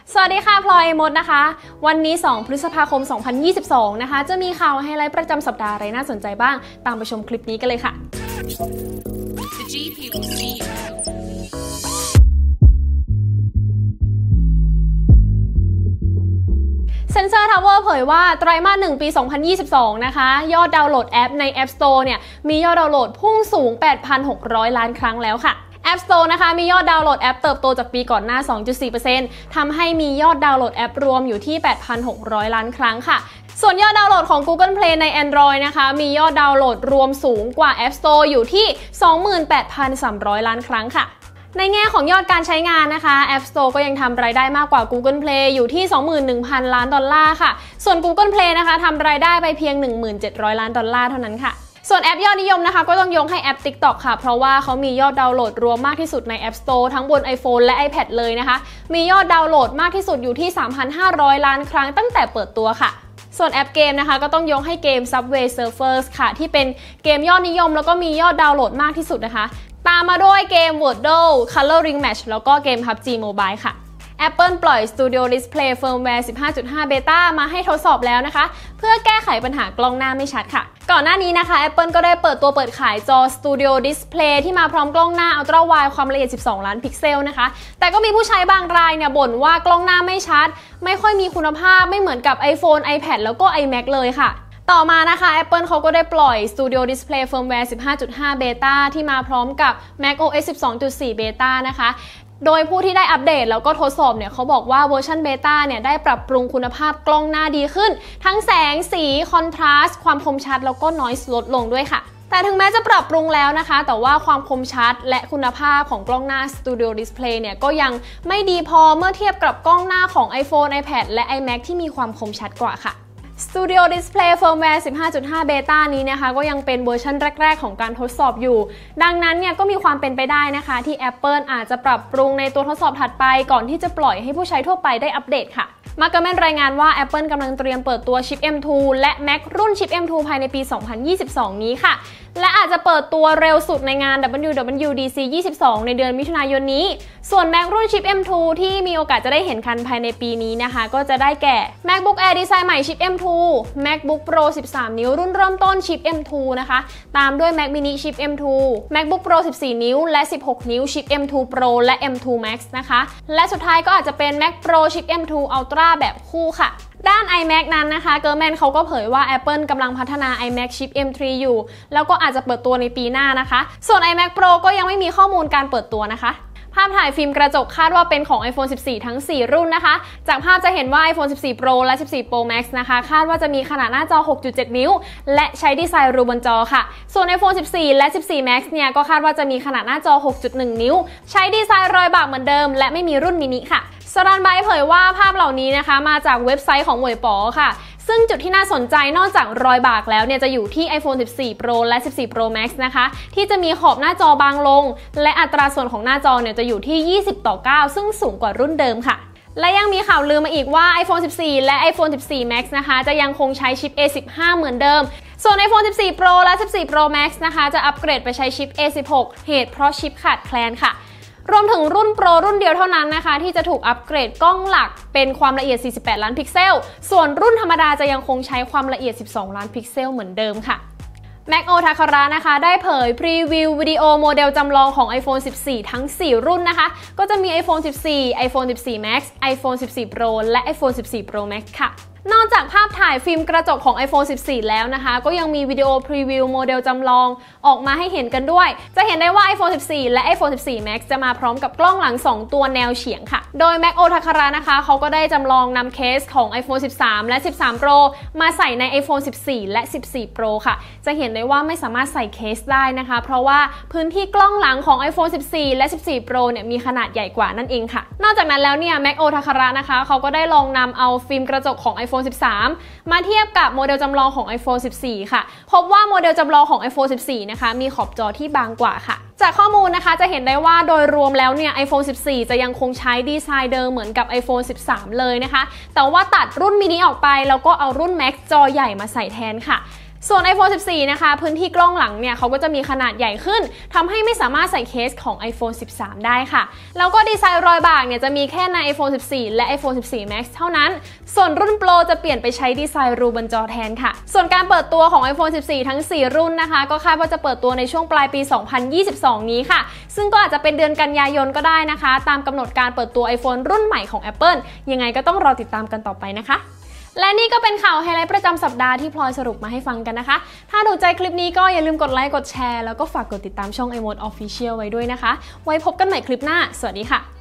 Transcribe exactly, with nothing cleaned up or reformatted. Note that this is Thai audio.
สวัสดีค่ะพลอยมดนะคะวันนี้สองพฤษภาคมสองพันยี่สิบสองนะคะจะมีข่าวไฮไลท์ประจำสัปดาห์อะไรน่าสนใจบ้างตามไปชมคลิปนี้กันเลยค่ะ The จี พี ซี Sensor Tower เผยว่าไตรมาสหนึ่งปีสองพันยี่สิบสองนะคะยอดดาวน์โหลดแอปใน App Store เนี่ยมียอดดาวน์โหลดพุ่งสูง แปดพันหกร้อย ล้านครั้งแล้วค่ะApp Store นะคะมียอดดาวน์โหลดแอปเติบโตจากปีก่อนหน้า สองจุดสี่เปอร์เซ็นต์ ทำให้มียอดดาวน์โหลดแอปรวมอยู่ที่ แปดพันหกร้อย ล้านครั้งค่ะส่วนยอดดาวน์โหลดของ Google Play ใน Android นะคะมียอดดาวน์โหลดรวมสูงกว่า App Store อยู่ที่ สองหมื่นแปดพันสามร้อย ล้านครั้งค่ะในแง่ของยอดการใช้งานนะคะ App Store ก็ยังทำรายได้มากกว่า Google Play อยู่ที่ สองหมื่นหนึ่งพัน ล้านดอลลาร์ค่ะส่วน Google Play นะคะทำรายได้ไปเพียง หนึ่งหมื่นเจ็ดร้อย ล้านดอลลาร์เท่านั้นค่ะส่วนแอปยอดนิยมนะคะก็ต้องยกให้แอป TikTok ค่ะเพราะว่าเขามียอดดาวน์โหลดรวมมากที่สุดใน App Store ทั้งบน iPhone และ iPad เลยนะคะมียอดดาวน์โหลดมากที่สุดอยู่ที่ สามพันห้าร้อย ล้านครั้งตั้งแต่เปิดตัวค่ะส่วนแอปเกมนะคะก็ต้องยกให้เกม Subway Surfers ค่ะที่เป็นเกมยอดนิยมแล้วก็มียอดดาวน์โหลดมากที่สุดนะคะตามมาด้วยเกม Wordle Coloring Match แล้วก็เกม พับจี Mobile ค่ะApple ปล่อย Studio Display Firmware สิบห้าจุดห้า Beta มาให้ทดสอบแล้วนะคะเพื่อแก้ไขปัญหากล้องหน้าไม่ชัดค่ะก่อนหน้านี้นะคะ Apple ก็ได้เปิดตัวเปิดขายจอ Studio Display ที่มาพร้อมกล้องหน้า Ultra Wide ความละเอียดสิบสองล้านพิกเซลนะคะแต่ก็มีผู้ใช้บางรายเนี่ยบ่นว่ากล้องหน้าไม่ชัดไม่ค่อยมีคุณภาพไม่เหมือนกับ iPhone iPad แล้วก็ iMac เลยค่ะต่อมานะคะ Apple เขาก็ได้ปล่อย Studio Display Firmware สิบห้าจุดห้า Beta ที่มาพร้อมกับ macOS สิบสองจุดสี่ Beta นะคะโดยผู้ที่ได้อัปเดตแล้วก็ทดสอบเนี่ยเขาบอกว่าเวอร์ชันเบต้าเนี่ยได้ปรับปรุงคุณภาพกล้องหน้าดีขึ้นทั้งแสงสีคอนทราสต์ความคมชัดแล้วก็ noise ลดลงด้วยค่ะแต่ถึงแม้จะปรับปรุงแล้วนะคะแต่ว่าความคมชัดและคุณภาพของกล้องหน้า Studio Display เนี่ยก็ยังไม่ดีพอเมื่อเทียบกับกล้องหน้าของ iPhone iPad และ iMac ที่มีความคมชัดกว่าค่ะStudio Display Firmware สิบห้าจุดห้า Beta นี้นะคะก็ยังเป็นเวอร์ชันแรกๆของการทดสอบอยู่ดังนั้นเนี่ยก็มีความเป็นไปได้นะคะที่ Apple อาจจะปรับปรุงในตัวทดสอบถัดไปก่อนที่จะปล่อยให้ผู้ใช้ทั่วไปได้อัปเดตค่ะมาร์กเกอร์แมนรายงานว่า Apple กำลังเตรียมเปิดตัวชิป เอ็ม ทู และ Mac รุ่นชิป เอ็ม ทู ภายในปี สองพันยี่สิบสอง นี้ค่ะและอาจจะเปิดตัวเร็วสุดในงาน ดับเบิลยู ดับเบิลยู ดี ซี ยี่สิบสอง ในเดือนมิถุนายนนี้ส่วน Mac รุ่นชิป เอ็ม ทู ที่มีโอกาสจะได้เห็นกันภายในปีนี้นะคะก็จะได้แก่ MacBook Air ดีไซน์ใหม่ชิป เอ็ม ทู MacBook Pro สิบสาม นิ้วรุ่นเริ่มต้นชิป เอ็ม ทู นะคะตามด้วย Mac Mini ชิป เอ็ม ทู MacBook Pro สิบสี่ นิ้วและสิบหกนิ้วชิป เอ็ม ทู Pro และ เอ็ม ทู Max นะคะและสุดท้ายก็อาจจะเป็น Mac Pro ชิป เอ็ม ทู Ultra แบบคู่ค่ะด้าน iMac นั้นนะคะเกอร์แมนเขาก็เผยว่า Apple กำลังพัฒนา iMac ชิป เอ็ม ทรี อยู่แล้วก็อาจจะเปิดตัวในปีหน้านะคะส่วน iMac Pro ก็ยังไม่มีข้อมูลการเปิดตัวนะคะภาพถ่ายฟิล์มกระจกคาดว่าเป็นของ iPhone สิบสี่ ทั้งสี่รุ่นนะคะจากภาพจะเห็นว่า iPhone สิบสี่ Pro และ สิบสี่ Pro Max นะคะคาดว่าจะมีขนาดหน้าจอ หกจุดเจ็ด นิ้วและใช้ดีไซน์รูบนจอค่ะส่วน iPhone สิบสี่ และ สิบสี่ Max เนี่ยก็คาดว่าจะมีขนาดหน้าจอ หกจุดหนึ่ง นิ้วใช้ดีไซน์รอยบากเหมือนเดิมและไม่มีรุ่นมินิค่ะสรันไบเผยว่าภาพเหล่านี้นะคะมาจากเว็บไซต์ของเหวยป๋อค่ะซึ่งจุดที่น่าสนใจนอกจากรอยบากแล้วเนี่ยจะอยู่ที่ iPhone สิบสี่ Pro และ สิบสี่ Pro Max นะคะที่จะมีขอบหน้าจอบางลงและอัตราส่วนของหน้าจอเนี่ยจะอยู่ที่ยี่สิบต่อเก้าซึ่งสูงกว่ารุ่นเดิมค่ะและยังมีข่าวลือมาอีกว่า iPhone สิบสี่ และ iPhone สิบสี่ Max นะคะจะยังคงใช้ชิป เอ สิบห้า เหมือนเดิมส่วน iPhone สิบสี่ Pro และ สิบสี่ Pro Max นะคะจะอัปเกรดไปใช้ชิป เอ สิบหก เหตุเพราะชิปขาดแคลนค่ะรวมถึงรุ่น Pro รุ่นเดียวเท่านั้นนะคะที่จะถูกอัปเกรดกล้องหลักเป็นความละเอียดสี่สิบแปดล้านพิกเซลส่วนรุ่นธรรมดาจะยังคงใช้ความละเอียดสิบสองล้านพิกเซลเหมือนเดิมค่ะแม็กโอทาคาระนะคะได้เผยพรีวิววิดีโอโมเดลจำลองของ iPhone สิบสี่ ทั้งสี่รุ่นนะคะก็จะมี iPhone สิบสี่ iPhone สิบสี่ Max iPhone สิบสี่ Pro และ iPhone สิบสี่ Pro Max ค่ะนอกจากภาพถ่ายฟิล์มกระจกของ iPhone สิบสี่ แล้วนะคะก็ยังมีวิดีโอพรีวิวโมเดลจำลองออกมาให้เห็นกันด้วยจะเห็นได้ว่า iPhone สิบสี่ และ iPhone สิบสี่ Max จะมาพร้อมกับกล้องหลังสองตัวแนวเฉียงค่ะโดย Mac โอทาคาระนะคะเขาก็ได้จำลองนำเคสของ iPhone สิบสาม และ สิบสาม Pro มาใส่ใน iPhone สิบสี่ และ สิบสี่ Pro ค่ะจะเห็นได้ว่าไม่สามารถใส่เคสได้นะคะเพราะว่าพื้นที่กล้องหลังของ iPhone สิบสี่ และ สิบสี่ Pro เนี่ยมีขนาดใหญ่กว่านั่นเองค่ะนอกจากนั้นแล้วเนี่ย Mac โอทาคาระนะคะเขาก็ได้ลองนำเอาฟิล์มกระจกของ iPhone สิบสามมาเทียบกับโมเดลจำลองของ iPhone สิบสี่ ค่ะพบว่าโมเดลจำลองของ iPhone สิบสี่ นะคะมีขอบจอที่บางกว่าค่ะจากข้อมูลนะคะจะเห็นได้ว่าโดยรวมแล้วเนี่ย iPhone สิบสี่ จะยังคงใช้ดีไซน์เดิมเหมือนกับ iPhone สิบสาม เลยนะคะแต่ว่าตัดรุ่นมินิออกไปแล้วก็เอารุ่น Max จอใหญ่มาใส่แทนค่ะส่วน ไอโฟน สิบสี่ นะคะพื้นที่กล้องหลังเนี่ยเขาก็จะมีขนาดใหญ่ขึ้นทำให้ไม่สามารถใส่เคสของ ไอโฟน สิบสาม ได้ค่ะแล้วก็ดีไซน์รอยบากเนี่ยจะมีแค่ใน ไอโฟน สิบสี่ และ ไอโฟน สิบสี่ แม็กซ์ เท่านั้นส่วนรุ่น Pro จะเปลี่ยนไปใช้ดีไซน์รูบนจอแทนค่ะส่วนการเปิดตัวของ ไอโฟน สิบสี่ ทั้ง สี่ รุ่นนะคะก็คาดว่าจะเปิดตัวในช่วงปลายปี สองพันยี่สิบสอง นี้ค่ะซึ่งก็อาจจะเป็นเดือนกันยายนก็ได้นะคะตามกำหนดการเปิดตัว iPhone รุ่นใหม่ของ Apple ยังไงก็ต้องรอติดตามกันต่อไปนะคะและนี่ก็เป็นข่าวไฮไลท์ประจำสัปดาห์ที่พลอยสรุปมาให้ฟังกันนะคะถ้าถูกใจคลิปนี้ก็อย่าลืมกดไลค์กดแชร์แล้วก็ฝากกดติดตามช่อง iMode Official ไว้ด้วยนะคะไว้พบกันใหม่คลิปหน้าสวัสดีค่ะ